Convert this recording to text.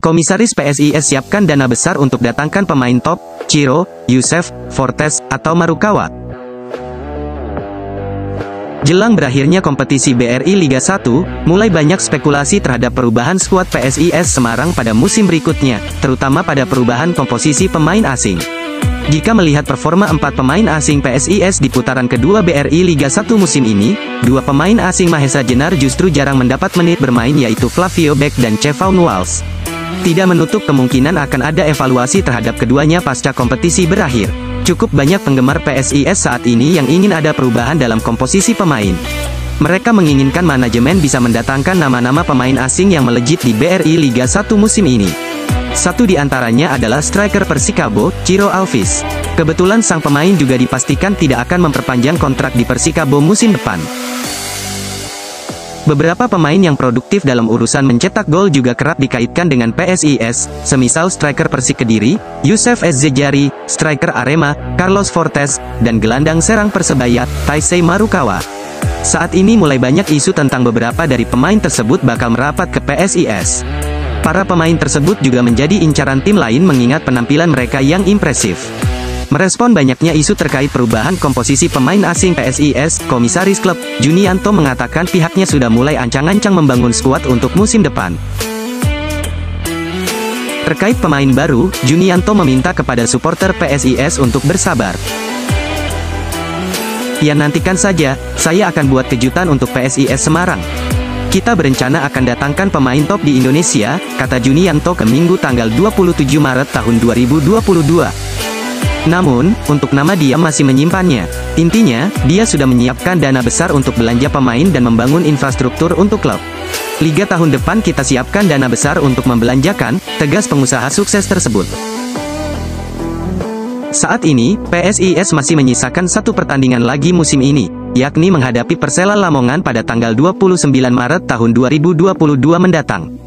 Komisaris PSIS siapkan dana besar untuk datangkan pemain top, Ciro, Youssef, Fortes, atau Marukawa. Jelang berakhirnya kompetisi BRI Liga 1, mulai banyak spekulasi terhadap perubahan skuad PSIS Semarang pada musim berikutnya, terutama pada perubahan komposisi pemain asing. Jika melihat performa 4 pemain asing PSIS di putaran kedua BRI Liga 1 musim ini, 2 pemain asing Mahesa Jenar justru jarang mendapat menit bermain yaitu Flavio Beck dan Chevauan Walsh. Tidak menutup kemungkinan akan ada evaluasi terhadap keduanya pasca kompetisi berakhir. Cukup banyak penggemar PSIS saat ini yang ingin ada perubahan dalam komposisi pemain. Mereka menginginkan manajemen bisa mendatangkan nama-nama pemain asing yang melejit di BRI Liga 1 musim ini. Satu di antaranya adalah striker Persikabo, Ciro Alves. Kebetulan sang pemain juga dipastikan tidak akan memperpanjang kontrak di Persikabo musim depan. Beberapa pemain yang produktif dalam urusan mencetak gol juga kerap dikaitkan dengan PSIS, semisal striker Persik Kediri, Youssef Ezzejari, striker Arema, Carlos Fortes, dan gelandang serang Persebaya, Taisei Marukawa. Saat ini mulai banyak isu tentang beberapa dari pemain tersebut bakal merapat ke PSIS. Para pemain tersebut juga menjadi incaran tim lain mengingat penampilan mereka yang impresif. Merespon banyaknya isu terkait perubahan komposisi pemain asing PSIS, Komisaris klub, Junianto mengatakan pihaknya sudah mulai ancang-ancang membangun skuad untuk musim depan. Terkait pemain baru, Junianto meminta kepada supporter PSIS untuk bersabar. Ya nantikan saja, saya akan buat kejutan untuk PSIS Semarang. Kita berencana akan datangkan pemain top di Indonesia, kata Junianto ke Minggu tanggal 27 Maret tahun 2022. Namun, untuk nama dia masih menyimpannya. Intinya, dia sudah menyiapkan dana besar untuk belanja pemain dan membangun infrastruktur untuk klub. Liga tahun depan kita siapkan dana besar untuk membelanjakan, tegas pengusaha sukses tersebut. Saat ini, PSIS masih menyisakan 1 pertandingan lagi musim ini, yakni menghadapi Persela Lamongan pada tanggal 29 Maret tahun 2022 mendatang.